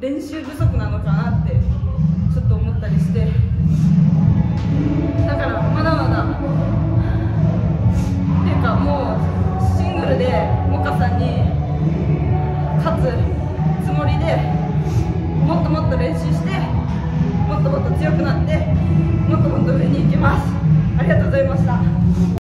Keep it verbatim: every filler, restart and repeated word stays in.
練習不足なのかなってちょっと思ったりして、だからまだまだっていうか、もうシングルでモカさんに勝つつもりで、もっともっと練習して、もっともっと強くなって、もっともっと上に行きます。ありがとうございました。